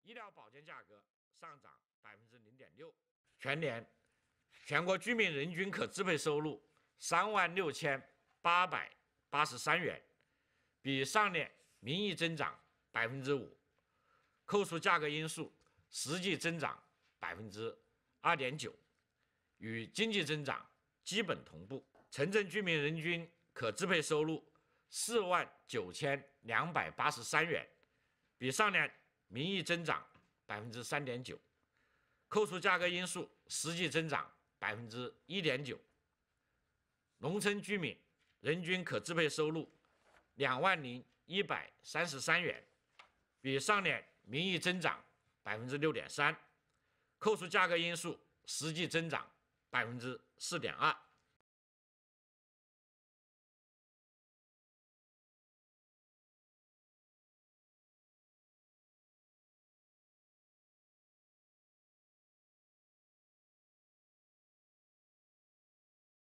医疗保健价格上涨0.6%。全年，全国居民人均可支配收入36883元，比上年名义增长5%，扣除价格因素，实际增长2.9%，与经济增长基本同步。城镇居民人均可支配收入49283元，比上年名义增长3.9%，扣除价格因素，实际增长1.9%。农村居民人均可支配收入20133元，比上年名义增长6.3%，扣除价格因素，实际增长4.2%。